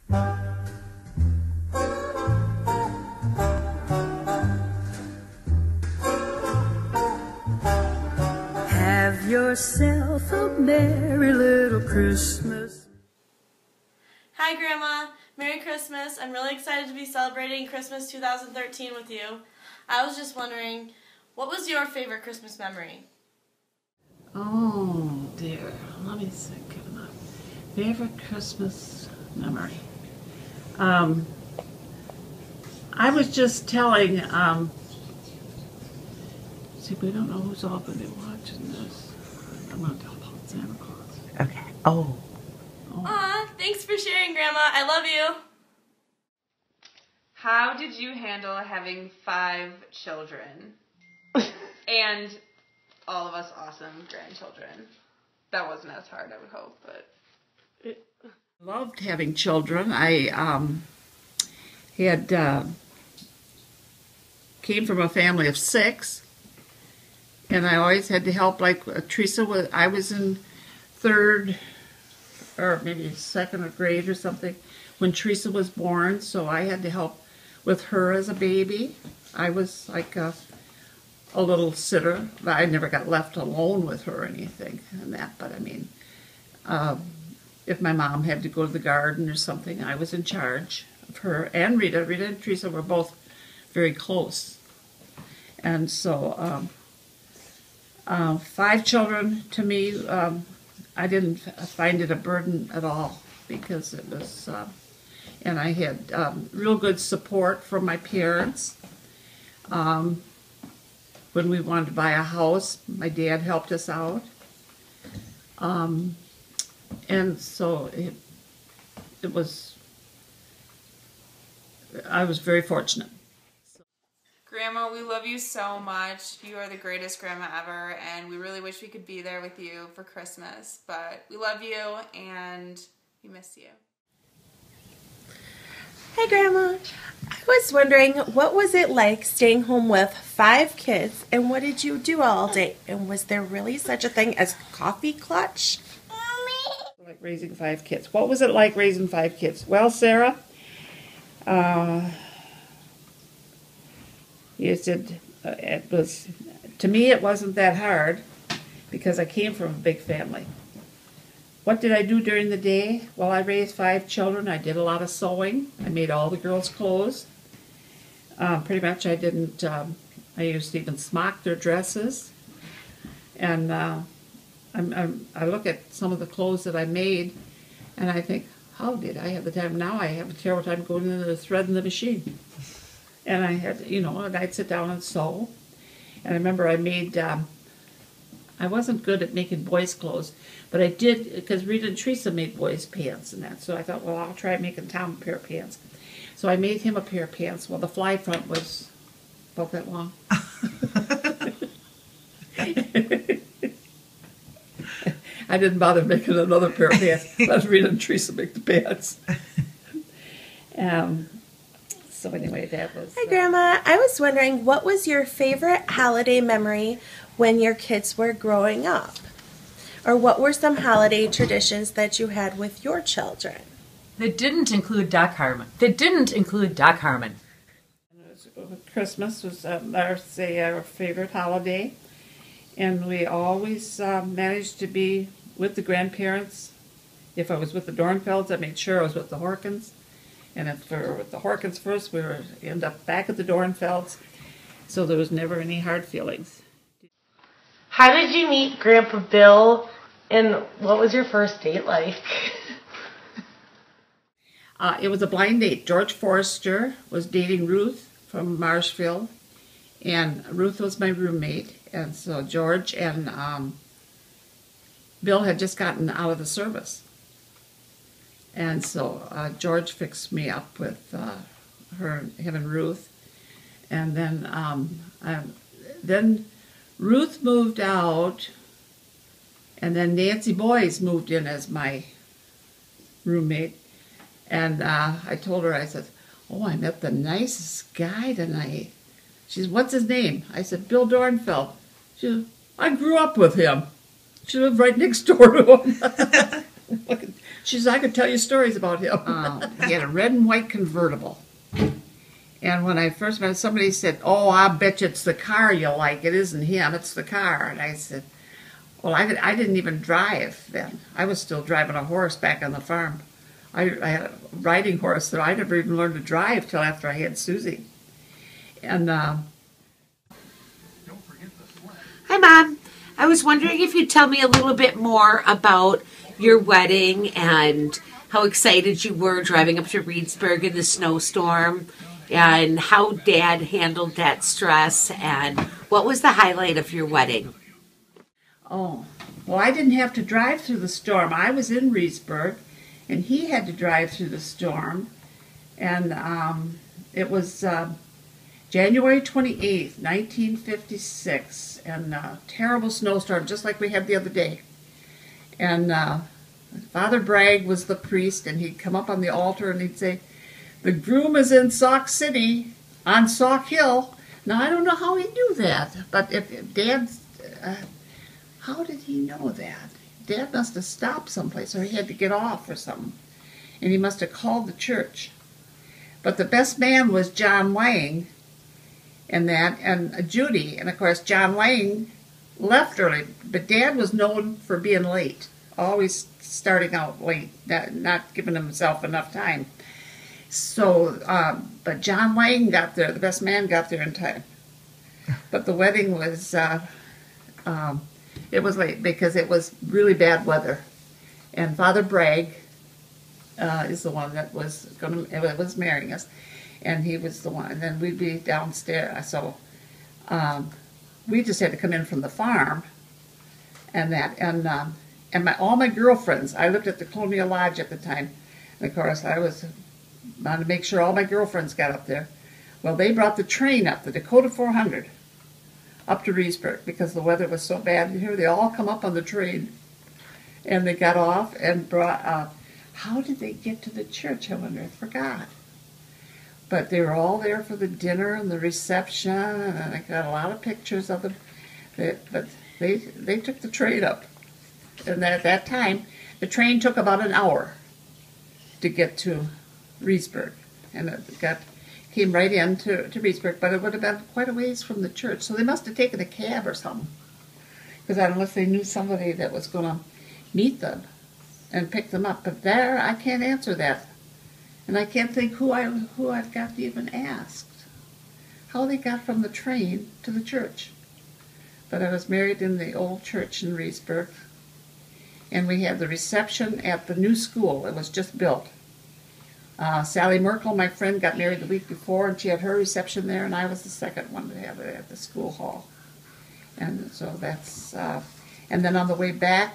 Have yourself a merry little Christmas. Hi Grandma, Merry Christmas. I'm really excited to be celebrating Christmas 2013 with you. I was just wondering, what was your favorite Christmas memory? Oh dear, let me think of my favorite Christmas memory. I was just telling, see, we don't know who's all going to be watching this. I'm going to tell about Santa Claus. Okay. Oh. Aw, thanks for sharing, Grandma. I love you. How did you handle having 5 children and all of us awesome grandchildren? That wasn't as hard, I would hope, but... Loved having children. I came from a family of 6, and I always had to help. Like Teresa, I was in 3rd or maybe 2nd grade or something when Teresa was born, so I had to help with her as a baby. I was like a little sitter, but I never got left alone with her or anything and that. But I mean, if my mom had to go to the garden or something, I was in charge of her and Rita. Rita and Teresa were both very close. And so 5 children to me, I didn't find it a burden at all because it was, and I had real good support from my parents. When we wanted to buy a house, my dad helped us out. And so it was, I was very fortunate. Grandma, we love you so much. You are the greatest grandma ever, and we really wish we could be there with you for Christmas. But we love you, and we miss you. Hi, Grandma. I was wondering, what was it like staying home with 5 kids, and what did you do all day? And was there really such a thing as coffee clutch? Like raising 5 kids. What was it like raising 5 kids? Well, Sarah, you said it was, to me it wasn't that hard because I came from a big family. What did I do during the day? Well, I raised 5 children. I did a lot of sewing. I made all the girls' clothes. Pretty much I didn't, I used to even smock their dresses. And I look at some of the clothes that I made and I think, how did I have the time? Now I have a terrible time going into the thread in the machine. And I had, you know, and I'd sit down and sew. And I remember I made, I wasn't good at making boys' clothes, but I did, because Rita and Teresa made boys' pants and that. So I thought, well, I'll try making Tom a pair of pants. So I made him a pair of pants. Well, the fly front was about that long. I didn't bother making another pair of pants. Let Rita and Teresa make the pants. So anyway, that was... Hi, Grandma. I was wondering, what was your favorite holiday memory when your kids were growing up? Or what were some holiday traditions that you had with your children? That didn't include Doc Harmon. Christmas was our favorite holiday. And we always managed to be with the grandparents. If I was with the Dornfelds, I made sure I was with the Horkins. And if we were with the Horkins first, we would end up back at the Dornfelds. So there was never any hard feelings. How did you meet Grandpa Bill, and what was your first date like? It was a blind date. George Forrester was dating Ruth from Marshfield, and Ruth was my roommate. And so George and Bill had just gotten out of the service. And so George fixed me up with him and Ruth. And then Ruth moved out, and then Nancy Boyes moved in as my roommate. And I told her, I said, oh, I met the nicest guy tonight. She said, what's his name? I said, Bill Dornfeld. She said, I grew up with him. She lived right next door to him. She says, I could tell you stories about him. He had a red and white convertible. And when I first met, somebody said, oh, I bet you it's the car you like. It isn't him, it's the car. And I said, well, I didn't even drive then. I was still driving a horse back on the farm. I had a riding horse, so I never even learned to drive till after I had Susie. And Hi, Mom. I was wondering if you'd tell me a little bit more about your wedding and how excited you were driving up to Reedsburg in the snowstorm, and how Dad handled that stress, and what was the highlight of your wedding? oh, well, I didn't have to drive through the storm. I was in Reedsburg, and he had to drive through the storm. And it was January 28th, 1956, and a terrible snowstorm, just like we had the other day. And Father Bragg was the priest, and he'd come up on the altar and he'd say, the groom is in Sauk City, on Sauk Hill. Now, I don't know how he knew that, but if Dad, how did he know that? Dad must have stopped someplace, or he had to get off or something, and he must have called the church. But the best man was John Lang, and Judy, and of course John Lang left early, but Dad was known for being late, always starting out late, not giving himself enough time. So, but John Lang got there, the best man got there in time. But the wedding was, it was late because it was really bad weather. And Father Bragg is the one that was marrying us. And he was the one, and then we'd be downstairs. So we just had to come in from the farm, and all my girlfriends. I lived at the Colonial Lodge at the time, and of course I wanted to make sure all my girlfriends got up there. Well, they brought the train up, the Dakota 400, up to Reedsburg because the weather was so bad. Here they all come up on the train, and they got off and brought. How did they get to the church? I wonder. I forgot. But they were all there for the dinner and the reception, and I got a lot of pictures of them. But they took the train up. And at that time, the train took about an hour to get to Reedsburg. And it came right in to Reedsburg, but it would have been quite a ways from the church. So they must have taken a cab or something. Because unless they knew somebody that was going to meet them and pick them up. But there, I can't answer that. And I can't think who I've got to even ask how they got from the train to the church. But I was married in the old church in Reedsburg, and we had the reception at the new school. It was just built. Sally Merkel, my friend, got married the week before, and she had her reception there, and I was the second one to have it at the school hall. And so that's, and then on the way back,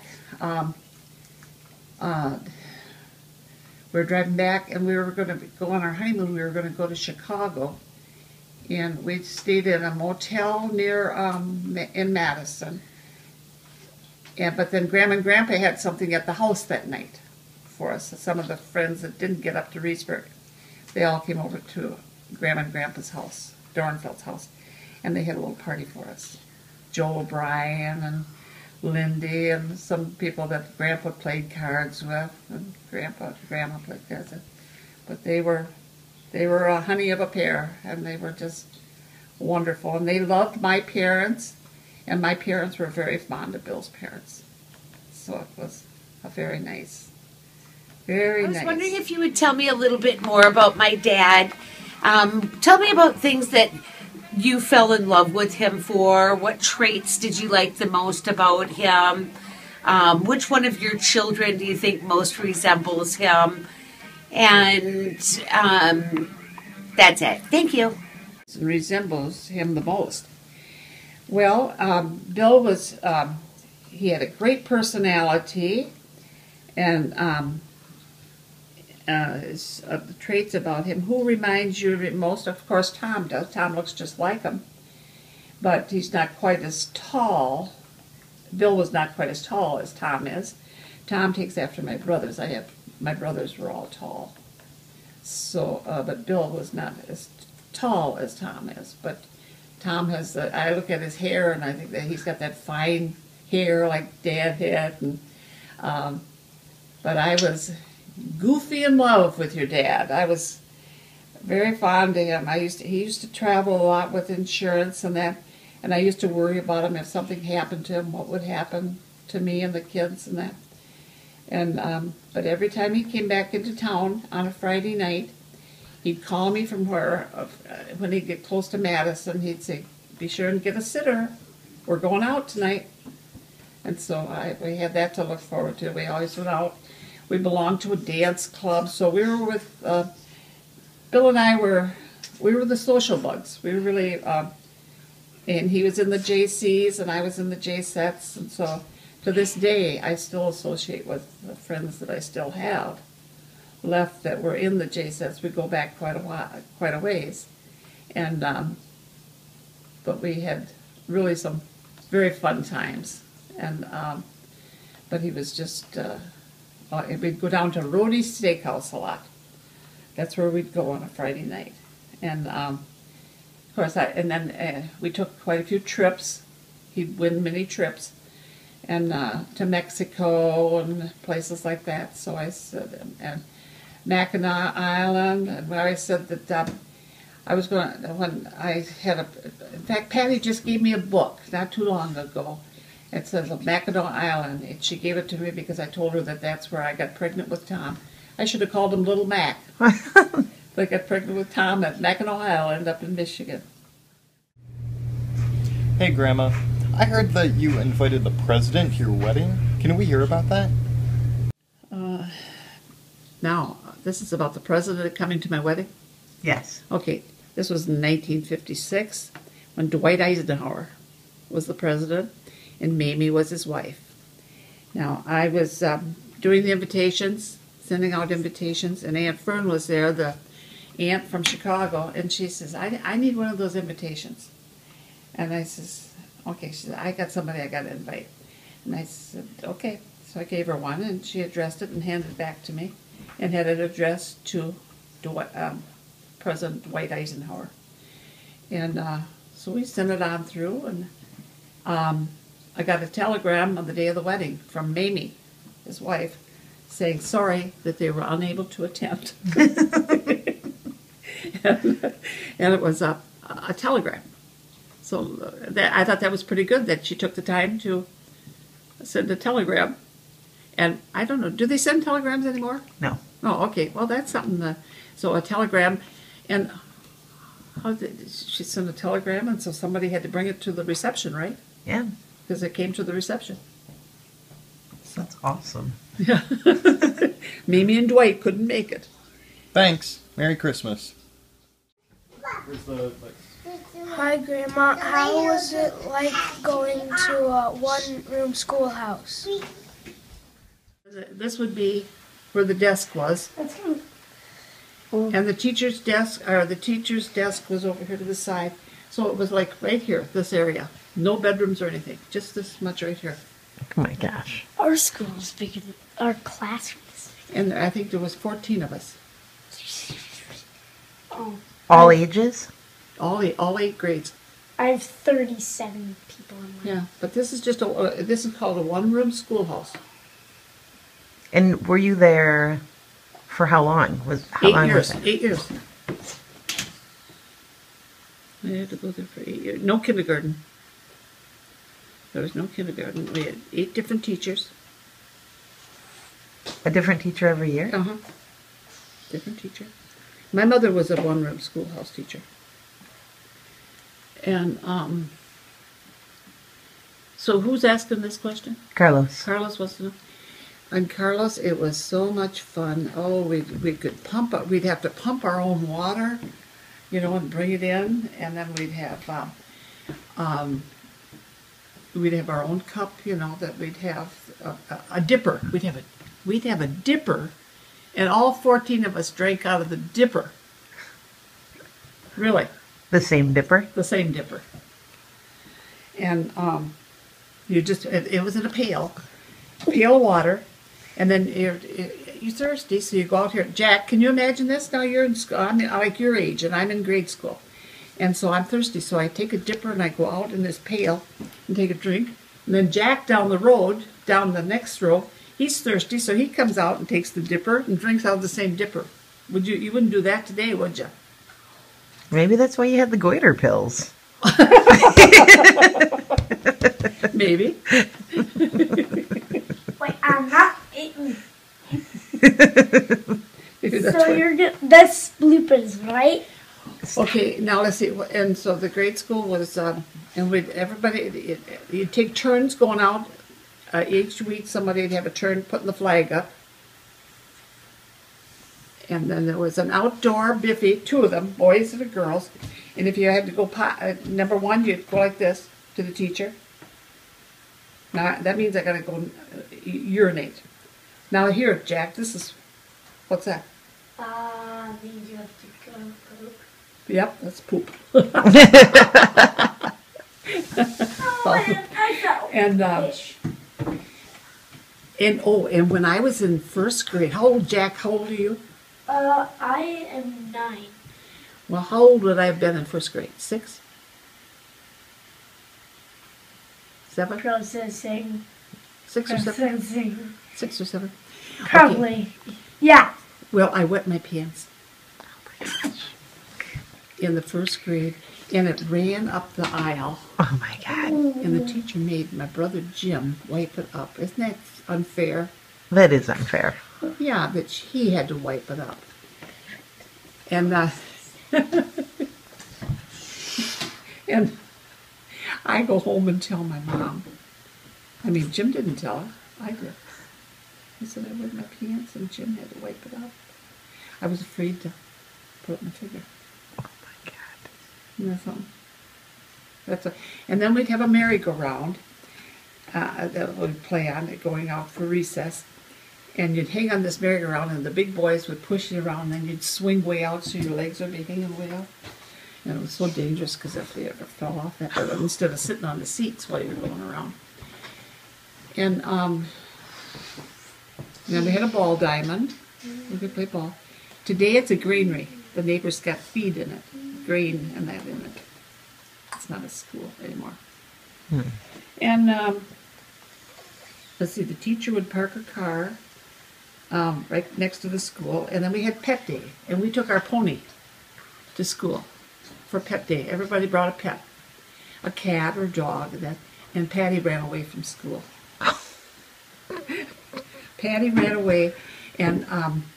we were driving back, and we were going to go on our honeymoon. We were going to go to Chicago, and we stayed in a motel near in Madison. But then Grandma and Grandpa had something at the house that night for us. Some of the friends that didn't get up to Reedsburg, they all came over to Grandma and Grandpa's house, Dornfeld's house, and they had a little party for us. Joe O'Brien and Lindy and some people that Grandpa played cards with, and Grandma played cards with. But they were a honey of a pair, and they were just wonderful. And they loved my parents, and my parents were very fond of Bill's parents. So it was a very nice, very nice. I was wondering if you would tell me a little bit more about my dad. Tell me about things that you fell in love with him for. What traits did you like the most about him? Which one of your children do you think most resembles him? And that's it. Thank you. Resembles him the most. Well, Bill was, he had a great personality, and the traits about him. Who reminds you most? Of course, Tom does. Tom looks just like him, but he's not quite as tall. Bill was not quite as tall as Tom is. Tom takes after my brothers. My brothers were all tall, so but Bill was not as tall as Tom is. But Tom has. I look at his hair, and I think that he's got that fine hair like Dad had, and but I was goofy in love with your dad. I was very fond of him. He used to travel a lot with insurance and that, and I used to worry about him if something happened to him, what would happen to me and the kids and that. And but every time he came back into town on a Friday night, he'd call me from when he'd get close to Madison, he'd say, "Be sure and get a sitter. We're going out tonight." And so we had that to look forward to. We always went out. We belonged to a dance club, so we were with Bill and I we were the social bugs. We were really, and he was in the JCs and I was in the JSETs, and so to this day I still associate with the friends that I still have left that were in the JSETs. We go back quite a ways, and but we had really some very fun times, and but he was just. We'd go down to Rody's Steakhouse a lot. That's where we'd go on a Friday night, and of course, then we took quite a few trips. He'd win many trips, and to Mexico and places like that. So I said, and Mackinac Island, and where I said that I was going to, when I had in fact, Patty just gave me a book not too long ago. It says of Mackinac Island, and she gave it to me because I told her that that's where I got pregnant with Tom. I should have called him Little Mac. But I got pregnant with Tom at Mackinac Island up in Michigan. Hey, Grandma. I heard that you invited the president to your wedding. Can we hear about that? Now, this is about the president coming to my wedding? Yes. Okay, this was in 1956 when Dwight Eisenhower was the president and Mamie was his wife. Now, I was doing the invitations, sending out invitations, and Aunt Fern was there, the aunt from Chicago, and she says, I need one of those invitations. And I says, okay. She said, I got somebody I got to invite. And I said, okay. So I gave her one, and she addressed it and handed it back to me, and had it addressed to President Dwight Eisenhower. And so we sent it on through, and I got a telegram on the day of the wedding from Mamie, his wife, saying sorry that they were unable to attend. and it was a telegram. So I thought that was pretty good that she took the time to send a telegram. And I don't know, do they send telegrams anymore? No. Oh, okay. Well, that's something. So a telegram, and how did she send a telegram? And so somebody had to bring it to the reception, right? Yeah. Because it came to the reception. That's awesome. Yeah. Mamie and Dwight couldn't make it. Thanks. Merry Christmas. Hi, Grandma. How was it like going to a one-room schoolhouse? This would be where the desk was. And the teacher's desk was over here to the side. So it was like right here, this area. No bedrooms or anything. Just this much right here. Oh my gosh. Our school is bigger than our classrooms. And I think there was 14 of us. Oh. All ages? All 8 grades. I have 37 people in my Yeah, but this is just this is called a one-room schoolhouse. And were you there for how long? How 8 long years. was it? 8 years. I had to go there for 8 years. No kindergarten. There was no kindergarten. We had 8 different teachers. A different teacher every year? Uh-huh. Different teacher. My mother was a one-room schoolhouse teacher. And, so who's asking this question? Carlos. Carlos wants to know. And Carlos, it was so much fun. Oh, we could we'd have to pump our own water, and bring it in, and then we'd have our own cup, that we'd have a dipper. We'd have a dipper, and all 14 of us drank out of the dipper. Really. The same dipper? The same dipper. And it was in a pail of water, and then you're thirsty, so you go out here. Jack, can you imagine this? Now you're in school. I'm like your age, and I'm in grade school. And so I'm thirsty, so I take a dipper and I go out in this pail and take a drink. And then Jack down the road, down the next row, He's thirsty, so he comes out and takes the dipper and drinks out of the same dipper. You wouldn't do that today, would you? Maybe that's why you had the goiter pills. Maybe. Wait, I'm not eating. Maybe that's So why. that's bloopers, right? Okay, now let's see. And so the grade school was, and you'd take turns going out. Each week somebody'd have a turn putting the flag up. And then there was an outdoor biffy, 2 of them, boys and girls. And if you had to go, number 1, you'd go like this to the teacher. Now, that means I got to go urinate. Now here, Jack, this is, what's that? Means you have to go poop. Yep, that's poop. I felt And when I was in 1st grade, how old, Jack, how old are you? I am 9. Well, how old would I have been in 1st grade? 6? 7? Processing. 6 or 7? Processing. 6 or 7? Probably. Yeah. Well, I wet my pants in the 1st grade, and it ran up the aisle. Oh my God. And the teacher made my brother Jim wipe it up. Isn't that unfair? That is unfair. Yeah, but he had to wipe it up. And and I go home and tell my mom. I mean, Jim didn't tell her. I did. He said I wet my pants and Jim had to wipe it up. I was afraid to put it in the figure. Oh my God. Isn't that something? And then we'd have a merry-go-round that we'd play on, going out for recess. And you'd hang on this merry-go-round, and the big boys would push you around, and then you'd swing way out so your legs would be hanging way out. And it was so dangerous because if they ever fell off that, instead of sitting on the seats while you were going around. And then we had a ball diamond. We could play ball. Today it's a granary. The neighbors got feed in it, grain and that in it. It's not a school anymore. And let's see, the teacher would park a car right next to the school, and then we had pet day, and we took our pony to school for pet day. Everybody brought a pet, a cat or dog, and Patty ran away from school. Patty ran away, and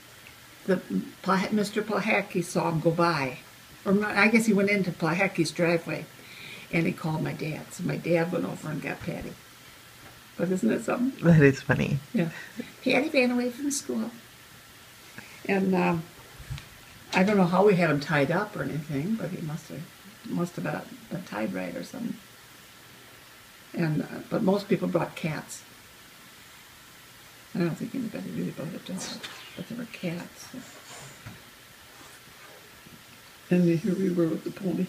Mr. Plahacki saw him go by. Or I guess he went into Plahacki's driveway, and he called my dad. So my dad went over and got Patty. But isn't that something? That is funny. Yeah. Patty ran away from school. And I don't know how we had him tied up or anything, but he must have been tied right or something. And but most people brought cats. I don't think anybody really brought a dog, but there were cats. And here we were with the pony.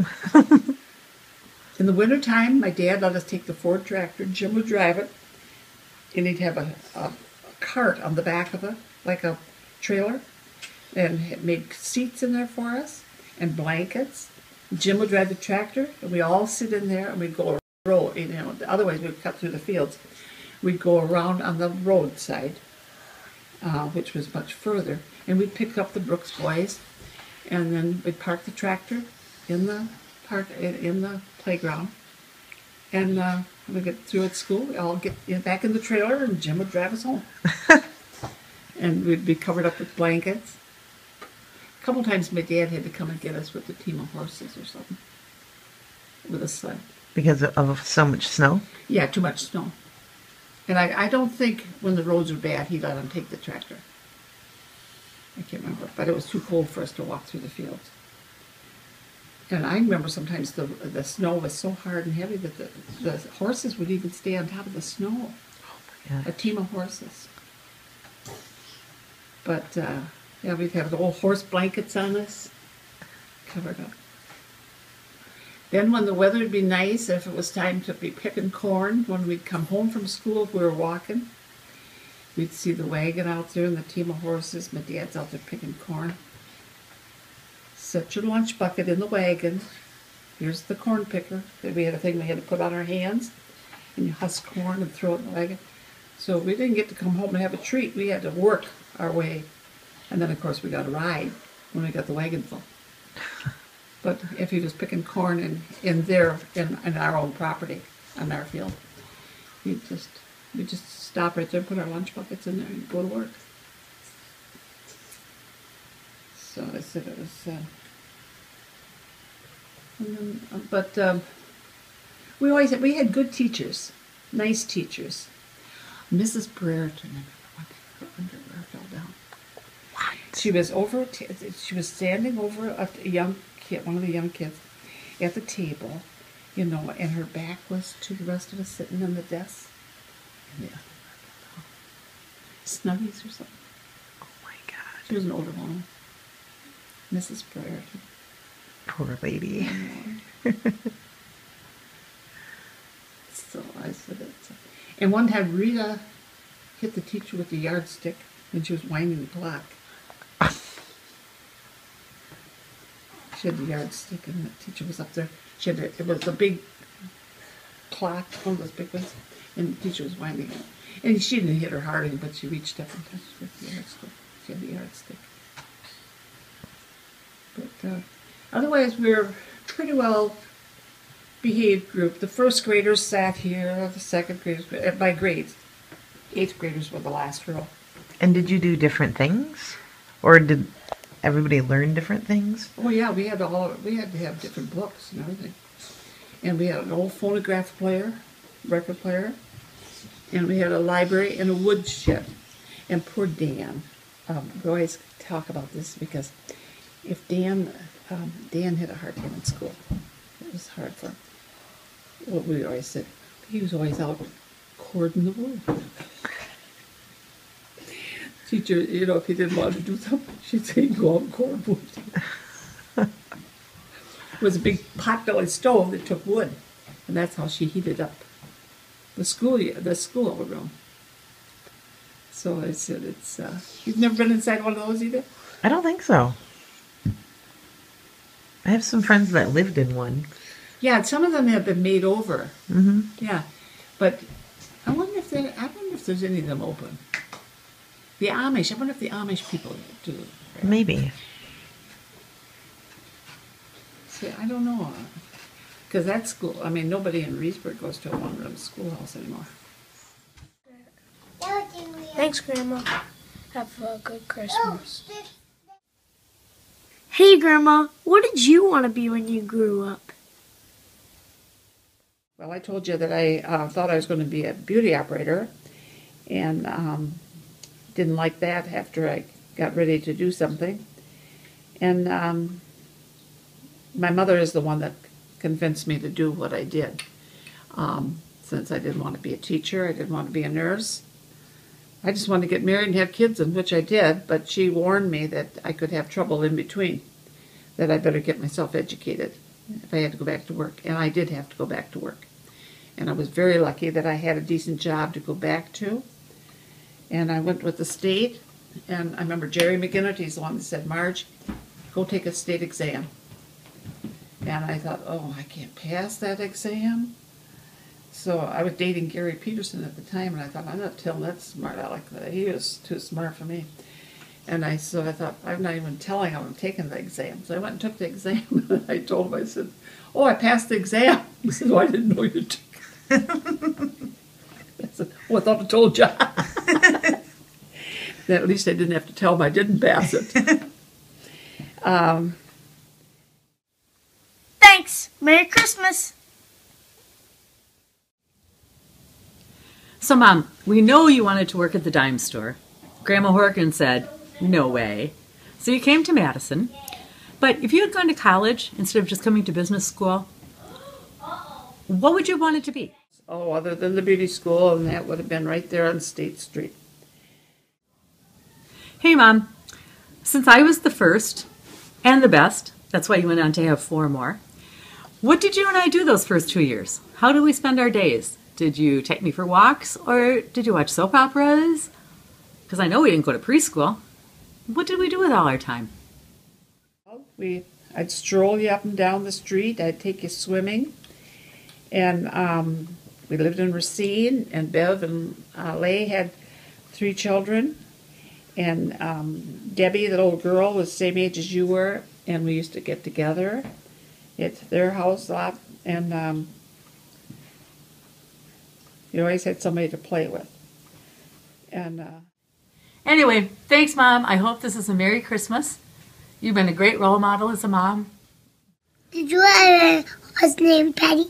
In the wintertime, my dad let us take the Ford tractor. Jim would drive it, and he'd have a cart on the back of it, like a trailer, and it made seats in there for us and blankets. Jim would drive the tractor, and we all sit in there, and we'd go around the road. You know, otherwise we'd cut through the fields. We'd go around on the roadside, which was much further, and we'd pick up the Brooks boys, and then we'd park the tractor in the playground, and when we get through at school, we all get back in the trailer, and Jim would drive us home. And we'd be covered up with blankets. A couple times my dad had to come and get us with a team of horses or something, with a sled. Because of so much snow? Yeah, too much snow. And I don't think when the roads were bad, he let him take the tractor. I can't remember, but it was too cold for us to walk through the fields. And I remember sometimes the snow was so hard and heavy that the horses would even stay on top of the snow. Oh my God. A team of horses. But, yeah, we'd have the old horse blankets on us, covered up. Then when the weather would be nice, if it was time to be picking corn, when we'd come home from school, if we were walking, we'd see the wagon out there and the team of horses. My dad's out there picking corn. Set your lunch bucket in the wagon. Here's the corn picker. We had a thing we had to put on our hands, and you husk corn and throw it in the wagon. So we didn't get to come home and have a treat. We had to work our way. And then, of course, we got a ride when we got the wagon full. But if he was picking corn in our own property, on our field, we'd just stop right there, put our lunch buckets in there, and go to work. So I said it was, we had good teachers, nice teachers. Mrs. Brereton, her underwear fell down. What? She was standing over a young kid, one of the young kids, at the table, you know, and her back was to the rest of us sitting on the desk. And the underwear fell down. Snuggies or something. Oh my God. She was an older woman. Mrs. Brereton. Poor lady. So I said it. And one time Rita hit the teacher with the yardstick when she was winding the clock. She had the yardstick and the teacher was up there. It was a big clock, one of those big ones, and the teacher was winding it. And she didn't hit her hard, but she reached up and touched with the yardstick. She had the yardstick. But otherwise, we were pretty well behaved group. The first graders sat here, the second graders, by grades. 8th graders were the last row. And did you do different things? Or did everybody learn different things? Oh yeah, we had to have different books and everything. And we had an old phonograph player, record player, and we had a library and a woodshed. And poor Dan, we always talk about this because if Dan had a hard time in school. It was hard for him. What we always said, he was always out cording the wood. Teacher, you know, if he didn't want to do something, she'd say, go out and cord wood. It was a big pot-belly stove that took wood, and that's how she heated up the school room. So I said, you've never been inside one of those either? I don't think so. I have some friends that lived in one. Yeah, some of them have been made over. Mm-hmm. Yeah, but I wonder if there's any of them open. The Amish. I wonder if the Amish people do. Maybe. See, I don't know, because that school. I mean, nobody in Reesburg goes to a one-room schoolhouse anymore. Thanks, Grandma. Have a good Christmas. Hey, Grandma, what did you want to be when you grew up? Well, I told you that I thought I was going to be a beauty operator, and didn't like that after I got ready to do something. And my mother is the one that convinced me to do what I did. Since I didn't want to be a teacher, I didn't want to be a nurse. I just wanted to get married and have kids, and which I did, but she warned me that I could have trouble in between, that I better get myself educated if I had to go back to work. And I did have to go back to work. And I was very lucky that I had a decent job to go back to. And I went with the state, and I remember Jerry McGinnis, he's the one that said, Marge, go take a state exam. And I thought, oh, I can't pass that exam. So I was dating Gary Peterson at the time, and I thought, I'm not telling that smart aleck that he was too smart for me. And I thought, I'm not even telling him I'm taking the exam. So I went and took the exam, and I told him, I said, oh, I passed the exam. He said, oh, I didn't know you took it. I said, oh, I thought I told you. Then at least I didn't have to tell him I didn't pass it. Thanks. Merry Christmas. So, Mom, we know you wanted to work at the dime store. Grandma Horkin said, no way. So you came to Madison. But if you had gone to college instead of just coming to business school, what would you want it to be? Oh, other than the beauty school, and that would have been right there on State Street. Hey, Mom, since I was the first and the best, that's why you went on to have 4 more, what did you and I do those first 2 years? How did we spend our days? Did you take me for walks, or did you watch soap operas? Because I know we didn't go to preschool. What did we do with all our time? I'd stroll you up and down the street. I'd take you swimming. And We lived in Racine, and Bev and Lay had 3 children. And Debbie, the little girl, was the same age as you were, and we used to get together at their house a lot. And you always had somebody to play with. And Anyway, thanks, Mom. I hope this is a Merry Christmas. You've been a great role model as a mom. Did you have a horse named Patty?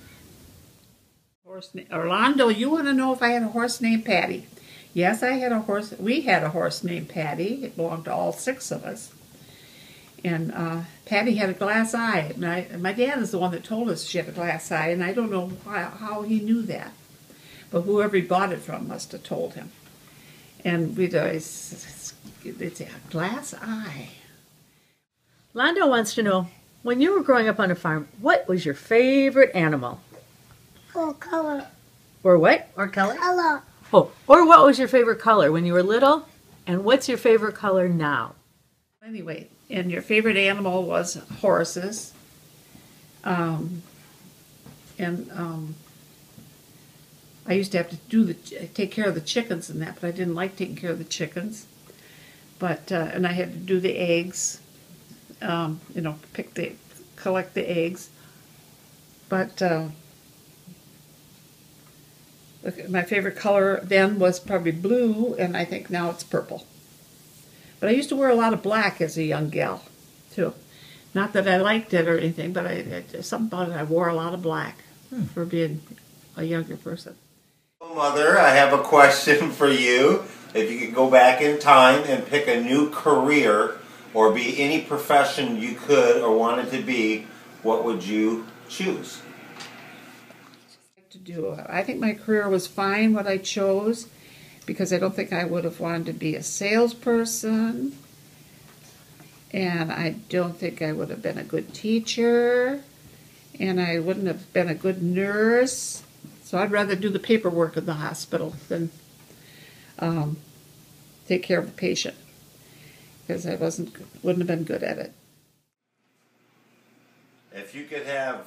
Orlando, you want to know if I had a horse named Patty? Yes, I had a horse. We had a horse named Patty. It belonged to all 6 of us. And Patty had a glass eye. And my dad is the one that told us she had a glass eye, and I don't know how he knew that. But whoever he bought it from must have told him. And we'd always, it's a glass eye. Londo wants to know, when you were growing up on a farm, what was your favorite animal? Or color. Or what? Or color? Color. Oh, or what was your favorite color when you were little? And what's your favorite color now? Anyway, and your favorite animal was horses. I used to have to take care of the chickens and that, but I didn't like taking care of the chickens. But and I had to do the eggs, collect the eggs. But my favorite color then was probably blue, and I think now it's purple. But I used to wear a lot of black as a young gal, too. Not that I liked it or anything, but something about it, I wore a lot of black for being a younger person. Mother, I have a question for you. If you could go back in time and pick a new career or be any profession you could or wanted to be, what would you choose? I think my career was fine, what I chose, because I don't think I would have wanted to be a salesperson, and I don't think I would have been a good teacher, and I wouldn't have been a good nurse. So I'd rather do the paperwork in the hospital than take care of the patient, because I wouldn't have been good at it. If you could have,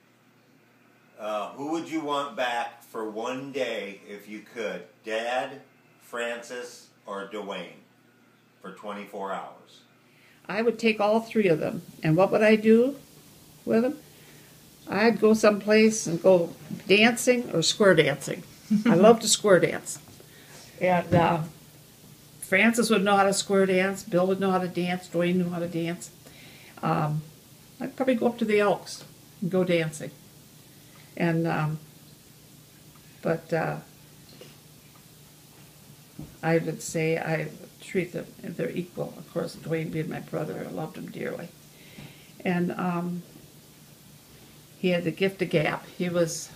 who would you want back for one day if you could? Dad, Francis, or Dwayne for 24 hours? I would take all 3 of them, and what would I do with them? I'd go someplace and go dancing or square dancing. I love to square dance. And Francis would know how to square dance. Bill would know how to dance. Dwayne knew how to dance. I'd probably go up to the Elks and go dancing. And I would say I treat them, they're equal. Of course, Dwayne being my brother, I loved him dearly. And he had the gift of gab. He always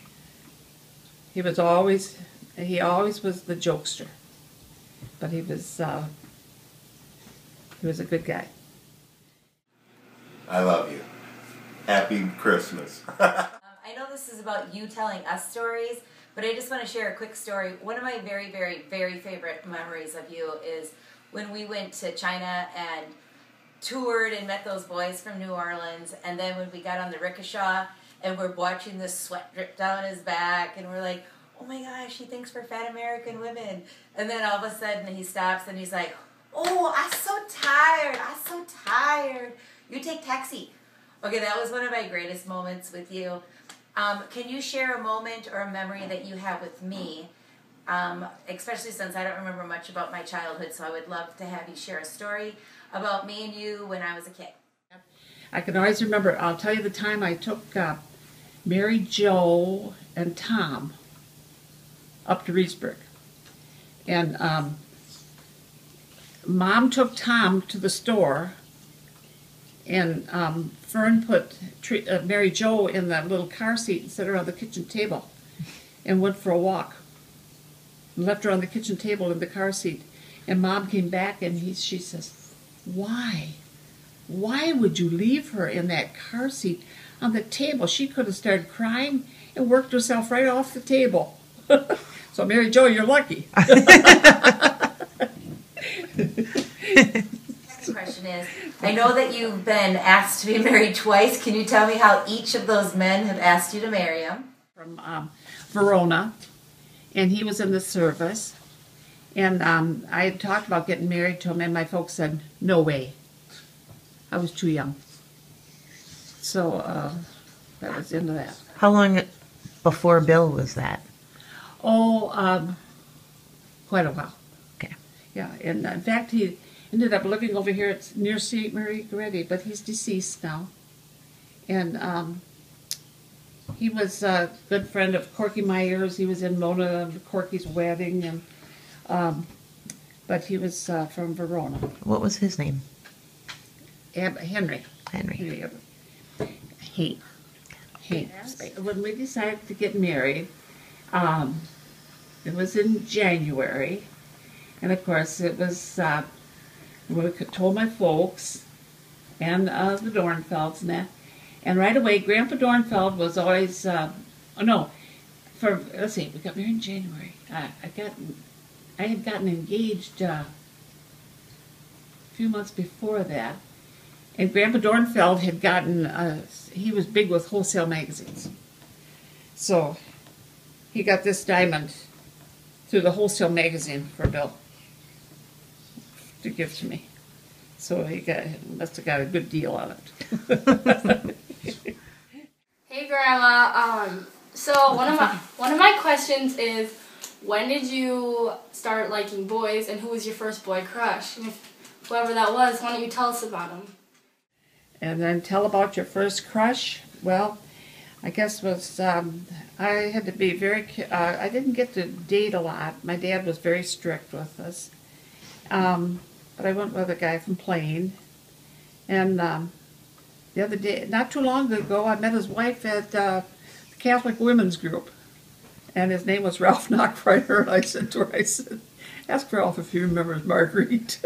was the jokester, but he was a good guy. I love you. Happy Christmas. I know this is about you telling us stories, but I just want to share a quick story. One of my very, very, very favorite memories of you is when we went to China and toured and met those boys from New Orleans, and then when we got on the rickshaw and we're watching the sweat drip down his back, and we're like, oh my gosh, he thinks we're fat American women. And then all of a sudden he stops and he's like, oh, I'm so tired. You take taxi. Okay, that was one of my greatest moments with you. Can you share a moment or a memory that you have with me, especially since I don't remember much about my childhood, so I would love to have you share a story about me and you when I was a kid. I can always remember, I'll tell you the time I took Mary Jo and Tom up to Reedsburg. And Mom took Tom to the store, and Fern put Mary Jo in that little car seat and set her on the kitchen table and went for a walk. Left her on the kitchen table in the car seat. And Mom came back and she says, why? Why would you leave her in that car seat on the table? She could have started crying and worked herself right off the table. So Mary Jo, you're lucky. Next question is, I know that you've been asked to be married twice. Can you tell me how each of those men have asked you to marry him? From Verona, and he was in the service. And I had talked about getting married to him, and my folks said, no way. I was too young. So that was the end of that. How long before Bill was that? Oh, quite a while. Okay. Yeah, and in fact, he ended up living over here near St. Marie Goretti, but he's deceased now. And he was a good friend of Corky Myers. He was in Mona Corky's wedding, and but he was from Verona. What was his name? Henry. Henry. Hey. When we decided to get married, it was in January, and of course it was, we told my folks and the Dornfelds and that, and right away Grandpa Dornfeld was always, let's see, we got married in January. I had gotten engaged a few months before that, and Grandpa Dornfeld had gotten, he was big with wholesale magazines. So he got this diamond through the wholesale magazine for Bill to give to me. So he must have got a good deal on it. Hey Grandma, so one of my questions is, when did you start liking boys, and who was your first boy crush? And if whoever that was, why don't you tell us about him? And then tell about your first crush. Well, I guess was I had to be very. I didn't get to date a lot. My dad was very strict with us, but I went with a guy from Plain. And the other day, not too long ago, I met his wife at the Catholic Women's Group, and his name was Ralph Knockreiter. And I said to her, "Ask Ralph if he remembers Marguerite."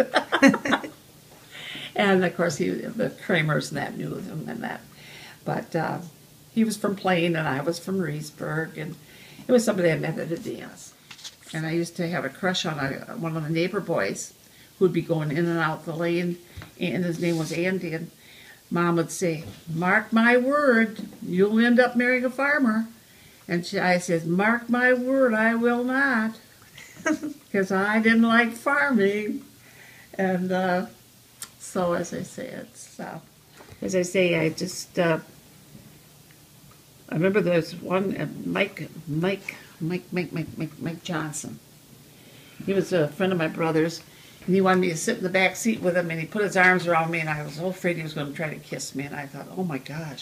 And of course, the Kramers and that knew him and that. But he was from Plain and I was from Reesburg, and it was somebody I met at a dance. And I used to have a crush on one of the neighbor boys who would be going in and out the lane, and his name was Andy. And Mom would say, "Mark my word, you'll end up marrying a farmer." And I says, "Mark my word, I will not," because I didn't like farming. And so as I say, I just, I remember there's one, Mike Johnson. He was a friend of my brother's, and he wanted me to sit in the back seat with him, and he put his arms around me, and I was so afraid he was going to try to kiss me, and I thought, oh my gosh.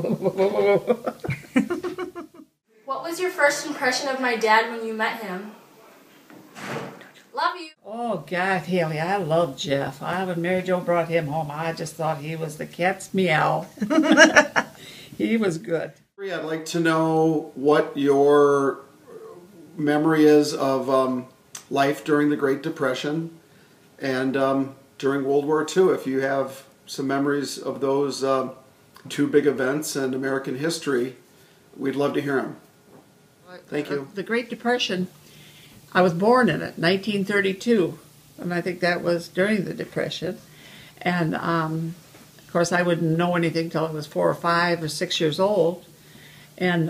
What was your first impression of my dad when you met him? Love you. Oh, God, Haley, I love Jeff. When Mary Jo brought him home, I just thought he was the cat's meow. He was good. I'd like to know what your memory is of life during the Great Depression and during World War II. If you have some memories of those two big events in American history, we'd love to hear them. Thank you. The Great Depression, I was born in it, 1932, and I think that was during the Depression. And, of course, I wouldn't know anything till I was 4 or 5 or 6 years old. And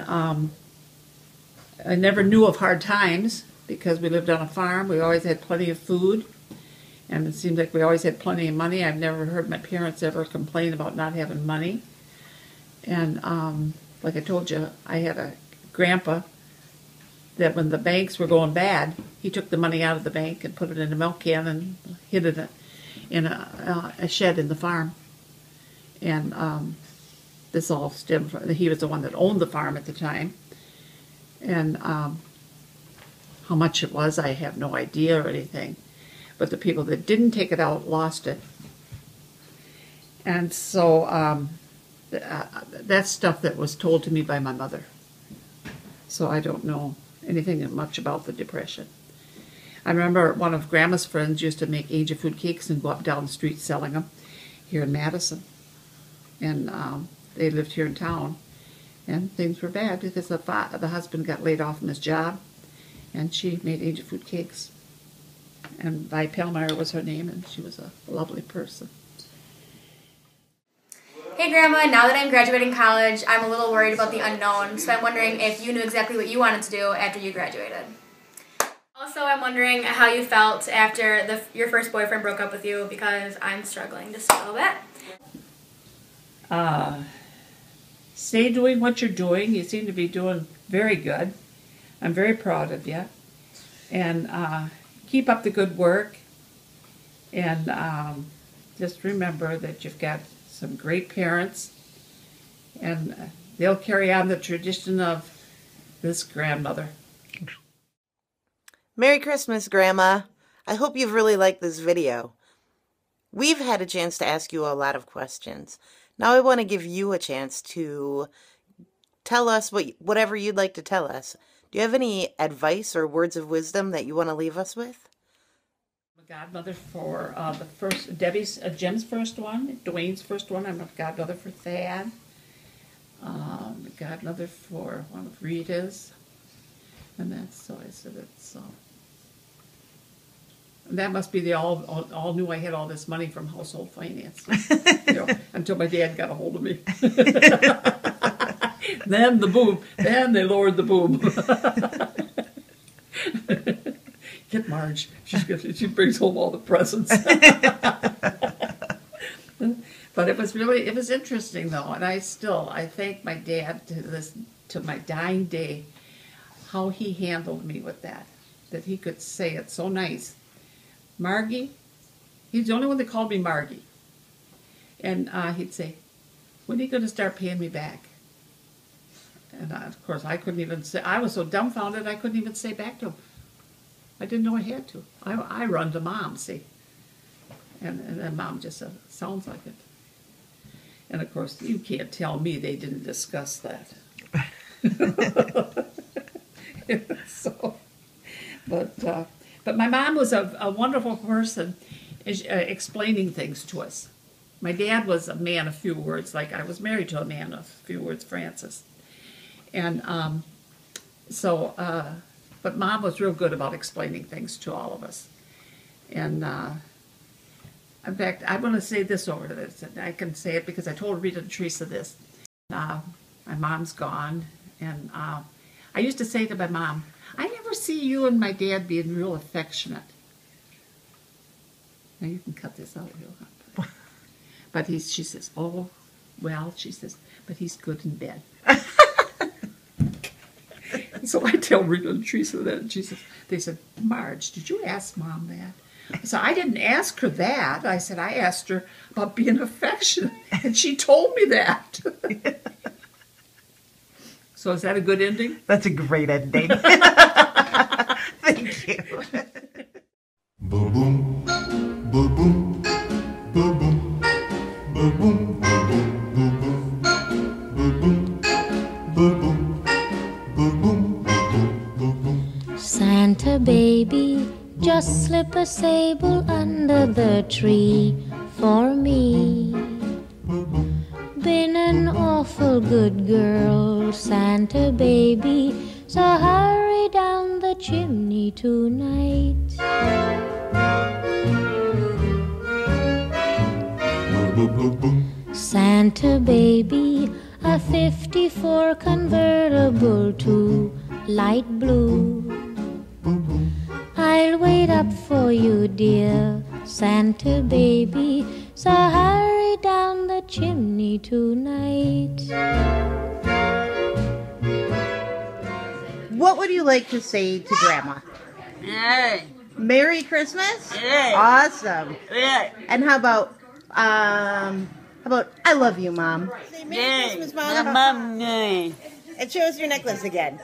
I never knew of hard times because we lived on a farm. We always had plenty of food, and it seemed like we always had plenty of money. I've never heard my parents ever complain about not having money. And like I told you, I had a grandpa that when the banks were going bad, he took the money out of the bank and put it in a milk can and hid it in a shed in the farm. And this all stemmed from, he was the one that owned the farm at the time. And how much it was, I have no idea or anything. But the people that didn't take it out lost it. And so that's stuff that was told to me by my mother. So I don't know anything much about the Depression. I remember one of Grandma's friends used to make Age of Food cakes and go up down the street selling them here in Madison. And they lived here in town. And things were bad because the husband got laid off from his job, and she made Age of Food cakes. And Vi Pellmeyer was her name, and she was a lovely person. Hey Grandma, now that I'm graduating college, I'm a little worried about the unknown, so I'm wondering if you knew exactly what you wanted to do after you graduated. Also, I'm wondering how you felt after your first boyfriend broke up with you, because I'm struggling to swallow that. Stay doing what you're doing. You seem to be doing very good. I'm very proud of you. And keep up the good work. And just remember that you've got some great parents. And they'll carry on the tradition of this grandmother. Merry Christmas, Grandma. I hope you've really liked this video. We've had a chance to ask you a lot of questions. Now I want to give you a chance to tell us whatever you'd like to tell us. Do you have any advice or words of wisdom that you want to leave us with? I'm a godmother for the first, Jim's first one, Dwayne's first one. I'm a godmother for Thad. A godmother for one of Rita's. And that's, so I said it's, that must be the all knew I had all this money from household finance. You know, until my dad got a hold of me. Then the boom. Then they lowered the boom. Get Marge. She brings home all the presents. But it was interesting though, and I thank my dad to my dying day, how he handled me with that he could say it so nice. Margie, he's the only one that called me Margie. And he'd say, when are you going to start paying me back? And of course, I couldn't even say, I was so dumbfounded, I couldn't even say back to him. I didn't know I had to. I run to Mom, see. And then Mom just said, sounds like it. And of course, you can't tell me they didn't discuss that. But my mom was a wonderful person explaining things to us. My dad was a man of few words, like I was married to a man of few words, Francis. And but Mom was real good about explaining things to all of us. And in fact, I'm going to say this over this, and I can say it because I told Rita and Teresa this. My mom's gone, and I used to say to my mom, I never see you and my dad being real affectionate. Now you can cut this out if you want. But she says, oh, well, she says, but he's good in bed. So I tell Rita and Teresa that, and they said, Marge, did you ask Mom that? I said, I didn't ask her that. I said, I asked her about being affectionate, and she told me that. So is that a good ending? That's a great ending. Thank you. Boom boom, boom boom, boom boom, boom boom, boom boom, boom boom, boom boom, boom boom. Santa baby, just slip a sable under the tree for me. Been an awful good girl, Santa baby, so hurry down the chimney tonight. Santa baby, a 54 convertible to light blue. I'll wait up for you, dear Santa baby, so hurry down the chimney tonight. What would you like to say to Grandma? Hey. Merry Christmas? Hey. Awesome. Hey. And how about I love you, Mom? Say Merry Christmas, Mom. Mom. Hey. And show us your necklace again.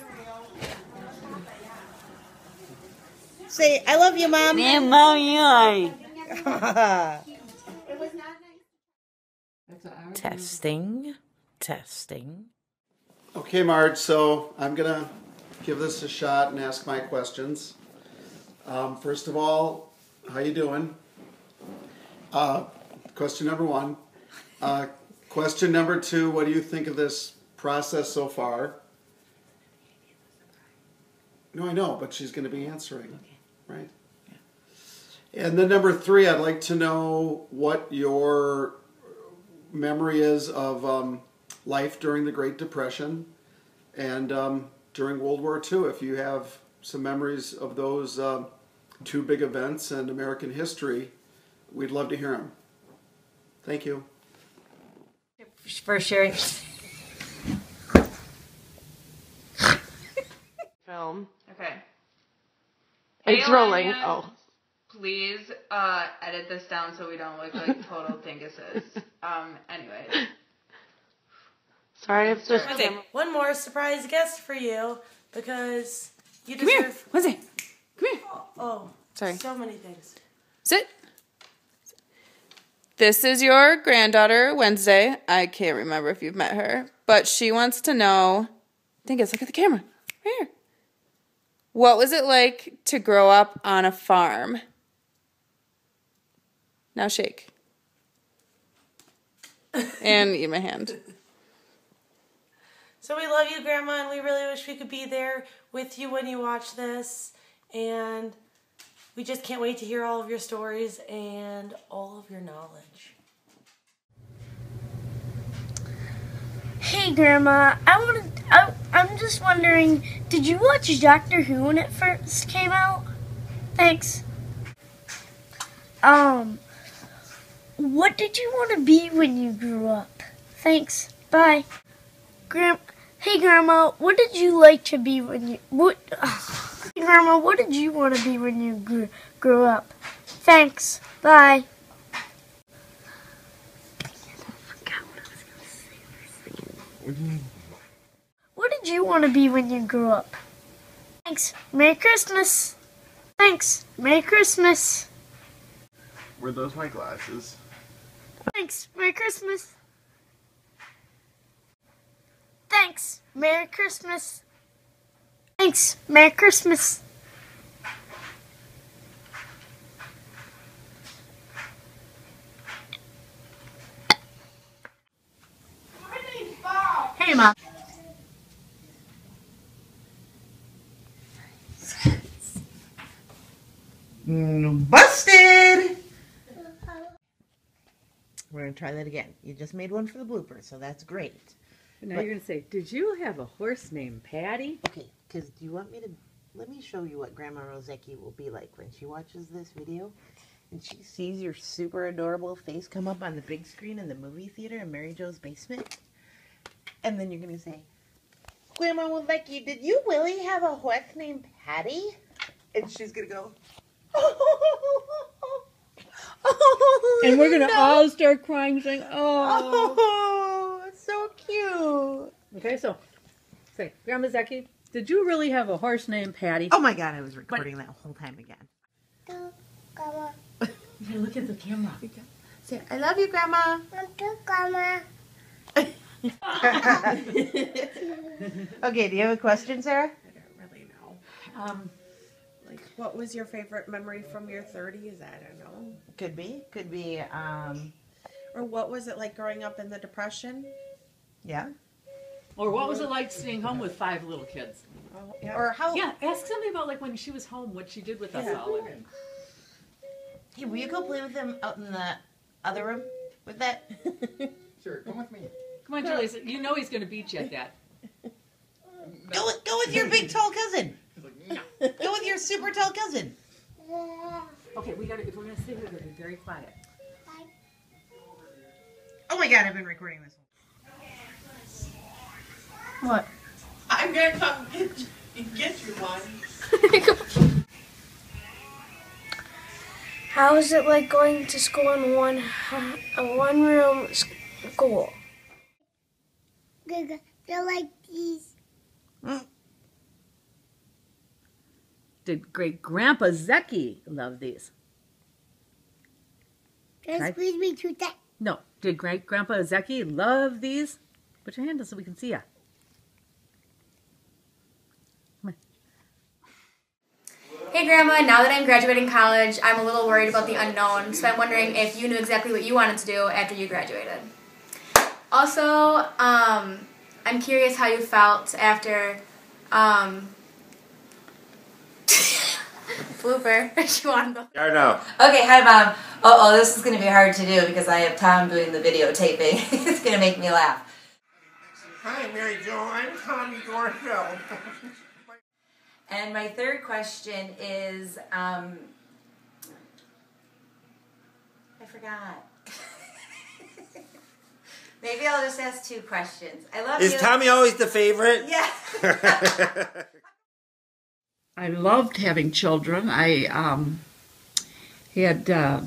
Say, I love you, Mom. Testing. Testing. Okay, Marge, so I'm going to give this a shot and ask my questions. First of all, how you doing? Question number one. Question number two, what do you think of this process so far? No, I know, but she's going to be answering, right? And then number three, I'd like to know what your memory is of life during the Great Depression and during World War II. If you have some memories of those two big events in American history, we'd love to hear them. Thank you. For sharing. Film. Okay. It's Hey, rolling. Anya, Oh. Please edit this down so we don't look like total dinguses. Anyways. Sorry if this. Okay, one more surprise guest for you because you Come here, deserve. Wednesday. Come here. Oh, Sorry. so many things. Sit. This is your granddaughter, Wednesday. I can't remember if you've met her, but she wants to know. Dingus, look at the camera. Right here. What was it like to grow up on a farm? Now shake. And eat my hand. So we love you, Grandma, and we really wish we could be there with you when you watch this. And we just can't wait to hear all of your stories and all of your knowledge. Hey, Grandma. I'm just wondering, did you watch Doctor Who when it first came out? Thanks. What did you want to be when you grew up? Thanks. Bye. Hey, Grandma. What did you like to be when you Grandma, what did you want to be when you grew up? Thanks. Bye. What did you want to be when you grew up? Thanks. Merry Christmas. Thanks. Merry Christmas. Were those my glasses? Thanks. Merry Christmas. Thanks. Merry Christmas. Thanks. Merry Christmas. Hey, Mom. Busted! We're going to try that again. You just made one for the blooper, so that's great. Now But- you're going to say, did you have a horse named Patty? Okay, because do you want me to... Let me show you what Grandma Rozecki will be like when she watches this video and she sees your super adorable face come up on the big screen in the movie theater in Mary Jo's basement. And then you're going to say, Grandma Rozecki, did you really have a horse named Patty? And she's going to go, And we're going to all start crying, saying, oh. Oh, it's so cute. Okay, so say, Grandma Zeki, did you really have a horse named Patty? Oh my God, I was recording that whole time again. You look at the camera. Say, I love you, Grandma. Okay, do you have a question, Sarah? I don't really know. Like, what was your favorite memory from your 30s? I don't know. Could be. Or what was it like growing up in the Depression? Yeah. Or what was it like staying home with 5 little kids? Oh, yeah. Or how... Yeah, ask something about like when she was home, what she did with us all. Hey, will you go play with them out in the other room with that? Sure, come with me. Come on, Julius, you know he's going to beat you at that. Go with your big tall cousin. Go with your super tall cousin. Okay, if we're going to sit here, we're going to be very quiet. Oh my God, I've been recording this one. What? I'm gonna come get you one. How is it like going to school in a one-room school? They're like these. Did great grandpa Zeki love these? Don't Right. squeeze me too tight. No. Did great grandpa Zeki love these? Put your hand up so we can see ya. Hey Grandma, now that I'm graduating college, I'm a little worried about the unknown, so I'm wondering if you knew exactly what you wanted to do after you graduated. Also, I'm curious how you felt after, blooper. She wanted the Or no? Okay, hi Mom. Oh, this is going to be hard to do because I have Tom doing the videotaping. It's going to make me laugh. Hi, Mary Jo. I'm Tommy Dorfeld. And my third question is, I forgot. Maybe I'll just ask two questions. I love you. Is Tommy always the favorite? Yeah. I loved having children. I had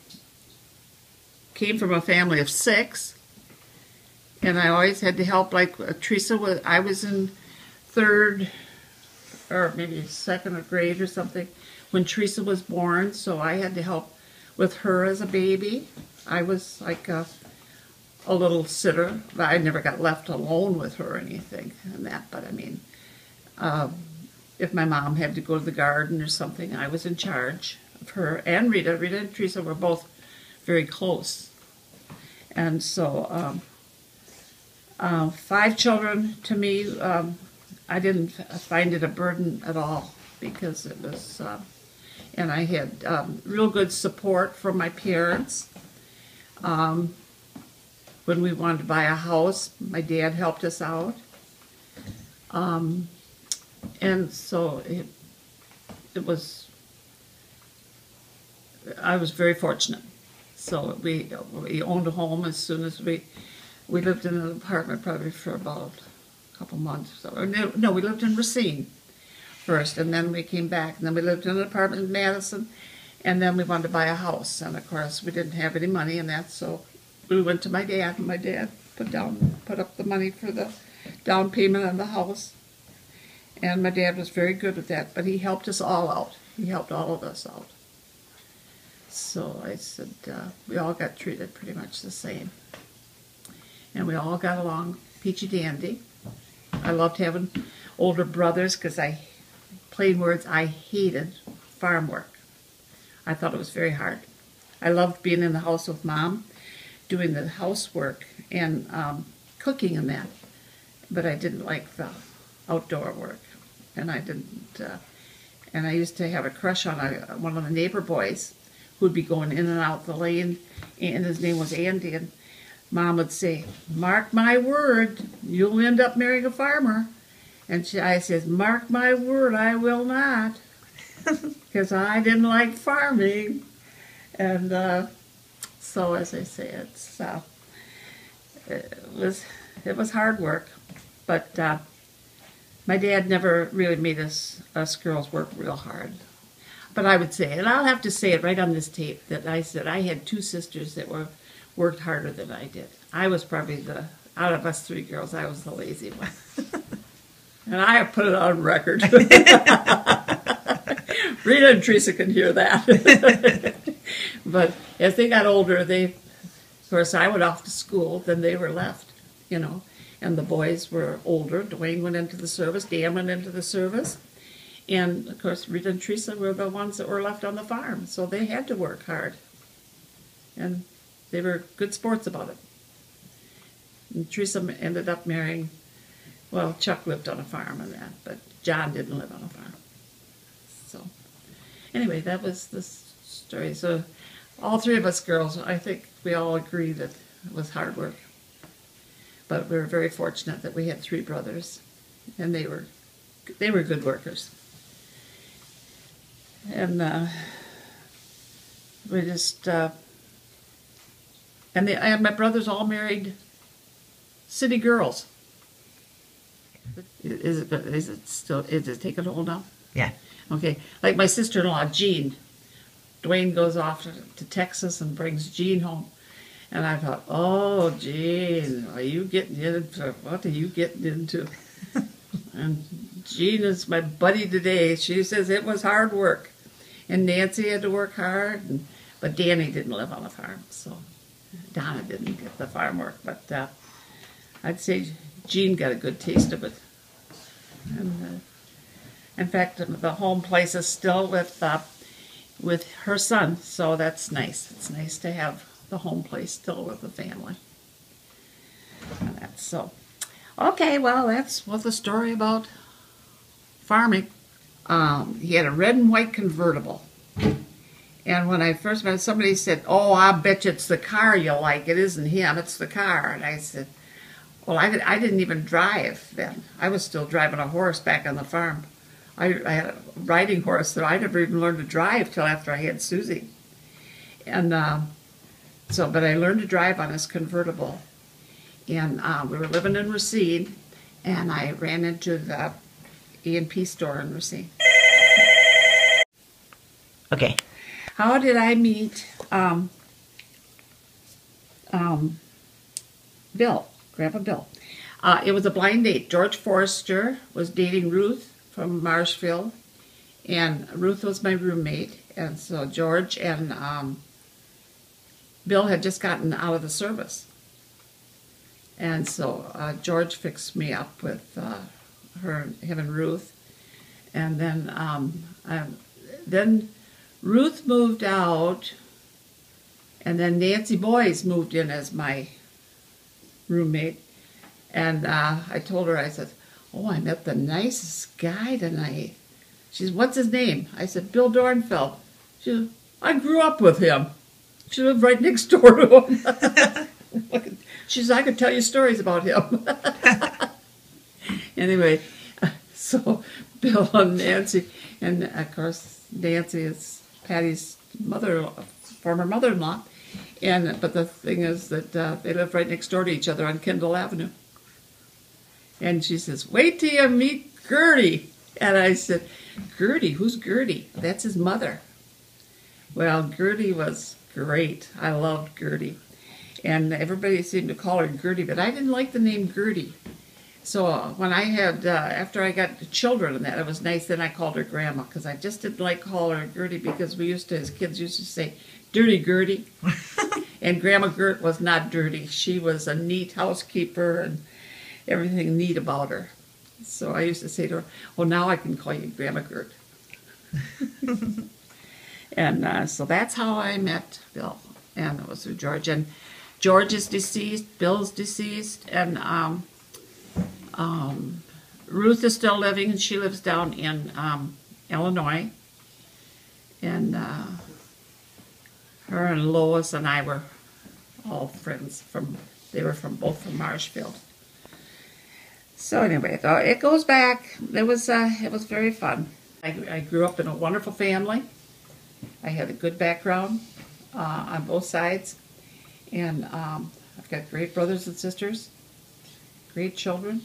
came from a family of 6, and I always had to help. Like Teresa was, I was in 3rd or maybe 2nd grade or something when Teresa was born, so I had to help with her as a baby. I was like a little sitter. I never got left alone with her or anything and that, but I mean, if my mom had to go to the garden or something, I was in charge of her and Rita. Rita and Teresa were both very close. And so 5 children to me, I didn't find it a burden at all because it was, and I had real good support from my parents. When we wanted to buy a house, my dad helped us out. And so it was, I was very fortunate. So we owned a home as soon as we lived in an apartment probably for about a couple months. So, no, we lived in Racine first, and then we came back, and then we lived in an apartment in Madison, and then we wanted to buy a house. And of course, we didn't have any money in that, so we went to my dad, and my dad put up the money for the down payment on the house. And my dad was very good with that, but he helped us all out. He helped all of us out. So I said, we all got treated pretty much the same. And we all got along peachy dandy. I loved having older brothers because plain words, I hated farm work. I thought it was very hard. I loved being in the house with Mom, doing the housework and cooking and that, but I didn't like the outdoor work, and I didn't. And I used to have a crush on one of the neighbor boys who'd be going in and out the lane, and his name was Andy. And Mom would say, "Mark my word, you'll end up marrying a farmer." And I says, "Mark my word, I will not," because I didn't like farming. And so, as I say, it was hard work, but my dad never really made us girls work real hard. But I would say, and I'll have to say it right on this tape, that I said I had 2 sisters that worked harder than I did. I was probably out of us 3 girls, I was the lazy one. And I have put it on record. Rita and Teresa can hear that. But as they got older, of course, I went off to school, then they were left, and the boys were older. Dwayne went into the service, Dan went into the service, and of course, Rita and Teresa were the ones that were left on the farm, so they had to work hard. And they were good sports about it. And Teresa ended up marrying, well, Chuck lived on a farm and that, but John didn't live on a farm. So, anyway, that was the story. So, all 3 of us girls, I think we all agree that it was hard work. But we were very fortunate that we had 3 brothers, and they were good workers. And we just, and my brothers all married city girls. Is it taking hold now? Yeah. Okay. Like my sister-in-law, Jean. Dwayne goes off to Texas and brings Jean home. And I thought, oh, Jean, what are you getting into? And Jean is my buddy today. She says it was hard work. And Nancy had to work hard. But Danny didn't live on a farm. So Donna didn't get the farm work. But I'd say Jean got a good taste of it. And in fact, the home place is still with her son, so that's nice. It's nice to have the home place still with the family. And that's so. Okay, well, that's the story about farming. He had a red and white convertible. And when I first met, somebody said, "Oh, I bet you it's the car you like. It isn't him, it's the car." And I said, well, I didn't even drive then. I was still driving a horse back on the farm. I had a riding horse, so I never even learned to drive till after I had Susie. And but I learned to drive on this convertible. And we were living in Racine, and I ran into the E&P store in Racine. Okay. How did I meet Bill, Grandpa Bill? It was a blind date. George Forrester was dating Ruth from Marshfield, and Ruth was my roommate. And so George and Bill had just gotten out of the service. And so George fixed me up with him and Ruth. And then Ruth moved out, and then Nancy Boyes moved in as my roommate. And I told her, I said, "Oh, I met the nicest guy tonight." She said, "What's his name?" I said, "Bill Dornfeld." She said, "I grew up with him." She lived right next door to him. She said, "I could tell you stories about him." Anyway, so Bill and Nancy, and of course Nancy is Patty's former mother-in-law, but the thing is that they live right next door to each other on Kendall Avenue. And she says, "Wait till you meet Gertie." And I said, "Gertie? Who's Gertie?" "That's his mother." Well, Gertie was great. I loved Gertie. And everybody seemed to call her Gertie, but I didn't like the name Gertie. So when I had, after I got the children and that, it was nice, then I called her Grandma, because I just didn't like calling her Gertie, because we used to, as kids, used to say, "Dirty Gertie." And Grandma Gert was not dirty. She was a neat housekeeper and everything neat about her. So I used to say to her, "Well, now I can call you Grandma Gert." And so that's how I met Bill, and it was through George. And George is deceased, Bill's deceased, and Ruth is still living, and she lives down in Illinois. And her and Lois and I were all friends they were both from Marshfield. So anyway, it goes back. It was very fun. I grew up in a wonderful family. I had a good background on both sides, and I've got great brothers and sisters, great children,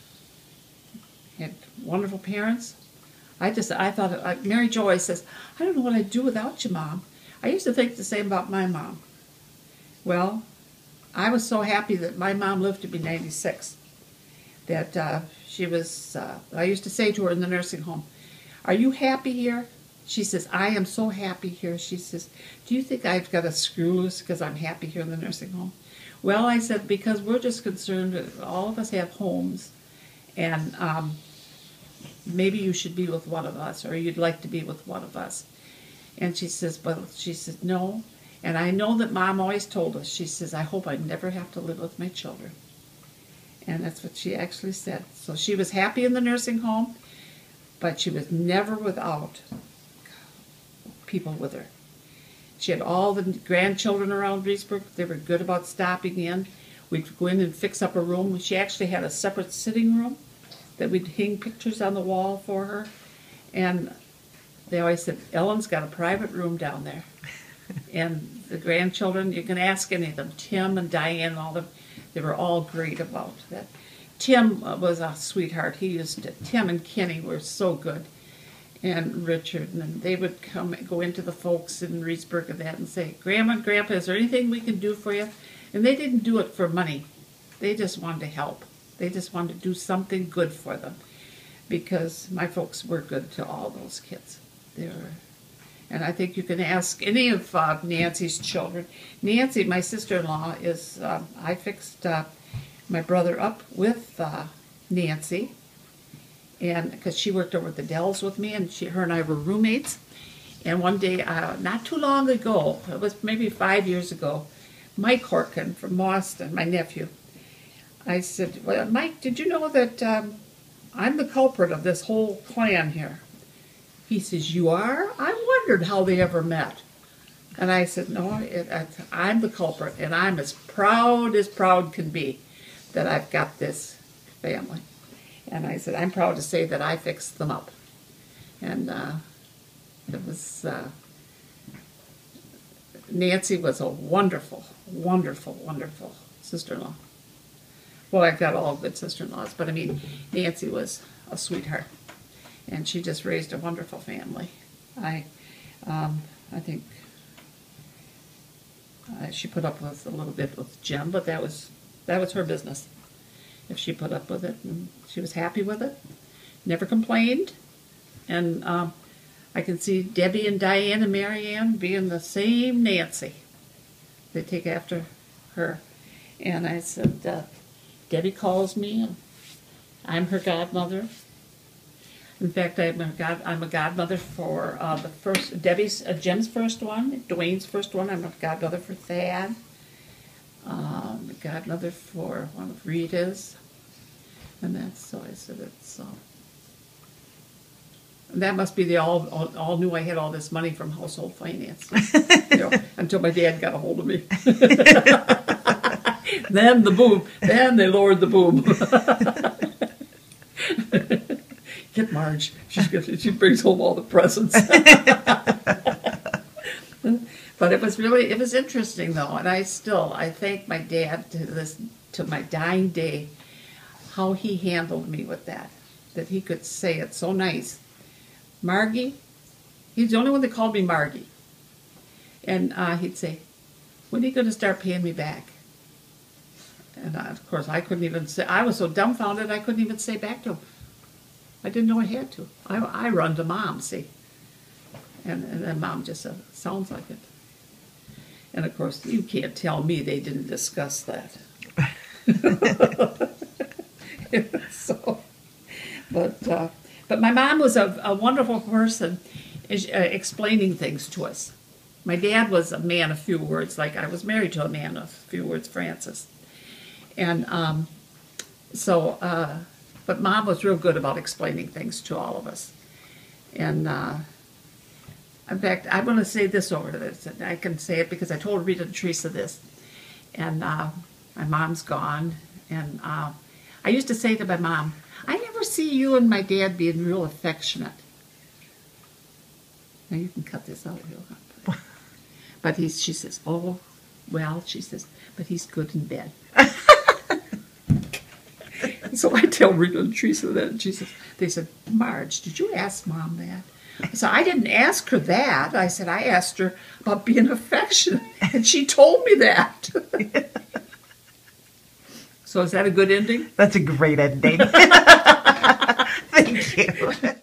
had wonderful parents. I thought, Mary Jo always says, "I don't know what I'd do without you, Mom." I used to think the same about my mom. Well, I was so happy that my mom lived to be 96, that she was, I used to say to her in the nursing home, "Are you happy here?" She says, "I am so happy here." She says, "Do you think I've got a screw loose because I'm happy here in the nursing home?" Well, I said, because we're just concerned that all of us have homes, and maybe you should be with one of us, or you'd like to be with one of us. And she says, "No." And I know that Mom always told us, she says, "I hope I never have to live with my children." And that's what she actually said. So she was happy in the nursing home, but she was never without people with her. She had all the grandchildren around Reesburg. They were good about stopping in. We'd go in and fix up a room. She actually had a separate sitting room that we'd hang pictures on the wall for her. And they always said, "Ellen's got a private room down there." And the grandchildren, you can ask any of them, Tim and Diane and all of them, they were all great about that. Tim was a sweetheart. Tim and Kenny were so good. And Richard, and they would go into the folks in Reesburg and that and say, "Grandma and Grandpa, is there anything we can do for you?" And they didn't do it for money. They just wanted to help. They just wanted to do something good for them, because my folks were good to all those kids. And I think you can ask any of Nancy's children. Nancy, my sister-in-law, I fixed my brother up with Nancy, and because she worked over at the Dells with me, and her and I were roommates. And one day, not too long ago, it was maybe 5 years ago, Mike Horkin from Boston, my nephew, I said, "Well, Mike, did you know that I'm the culprit of this whole clan here?" He says, you are? I wondered how they ever met. And I said, no, I'm the culprit, and I'm as proud can be that I've got this family. And I said, I'm proud to say that I fixed them up. And it was, Nancy was a wonderful, wonderful, wonderful sister-in-law. Well, I've got all good sister-in-laws, but I mean, Nancy was a sweetheart. And she just raised a wonderful family. I think she put up with a little bit with Jim, but that was her business. If she put up with it, and she was happy with it, never complained. And I can see Debbie and Diane and Marianne being the same Nancy. They take after her. And I said, Debbie calls me, and I'm her godmother. In fact, I'm a godmother for the first, Jim's first one, Dwayne's first one. I'm a godmother for Thad. A godmother for one of Rita's. And that's, so I said, it's, that must be they all knew I had all this money from household finance. You know, until my dad got a hold of me. Then the boom. Then they lowered the boom. Get Marge. She brings home all the presents. But it was interesting though, and I thank my dad to my dying day, how he handled me with that he could say it so nice. Margie, he's the only one that called me Margie. And he'd say, when are you going to start paying me back? And of course, I couldn't even say, I was so dumbfounded I couldn't even say back to him. I didn't know I had to. I run to Mom, see. And then Mom just said, sounds like it. And of course, you can't tell me they didn't discuss that. So, but my mom was a wonderful person explaining things to us. My dad was a man of few words, like I was married to a man of few words, Francis. And but Mom was real good about explaining things to all of us. And in fact, I'm going to say this over to this. And I can say it because I told Rita and Teresa this. And my mom's gone. And I used to say to my mom, I never see you and my dad being real affectionate. Now you can cut this out if you want. But she says, oh, well, she says, but he's good in bed. So I tell Rita and Teresa that, and they said, Marge, did you ask Mom that? So I didn't ask her that. I said, I asked her about being affectionate, and she told me that. So is that a good ending? That's a great ending. Thank you.